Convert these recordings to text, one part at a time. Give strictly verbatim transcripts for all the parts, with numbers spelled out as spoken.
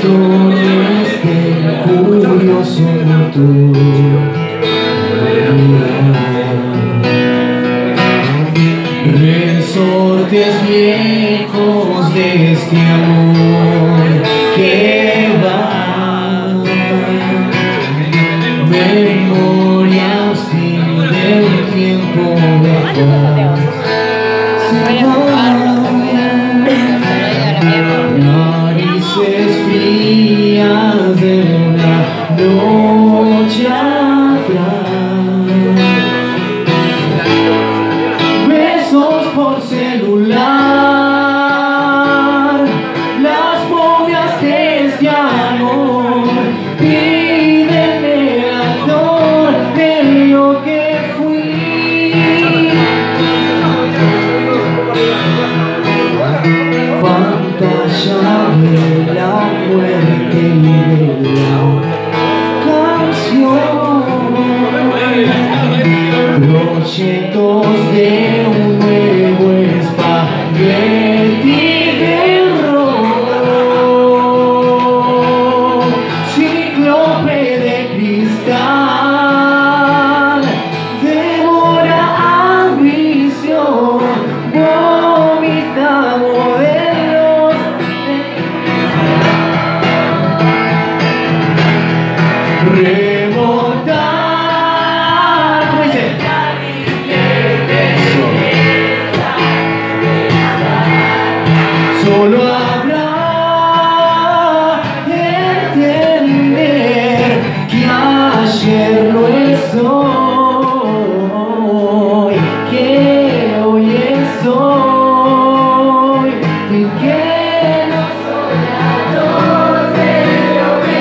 soy este curioso motor. Resortes viejos de este amor que va, memoria hostil de un tiempo lejos. Narices frías de una noche atrás, besos por celular, las momias de este amor piden el actor de lo que fui. Pantalla de la muerte y de la canción, proyectos de un nuevo espagueti de rock, cíclope de cristal, devora ambición, vomita modelos. Remontar, ¿cómo dice? Solo habrá de entender que ayer no es hoy, que hoy es hoy y que no soy actor de lo que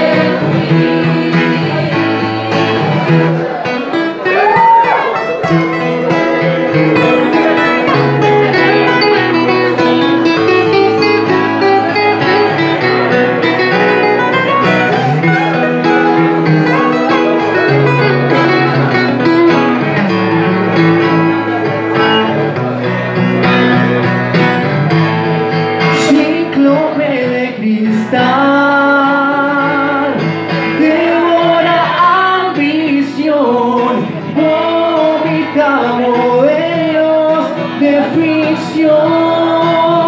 cristal, devora ambición, vomita modelos de ficción.